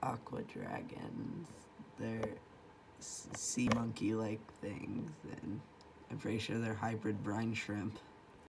Aqua Dragons. They're sea monkey-like things, and I'm pretty sure they're hybrid brine shrimp.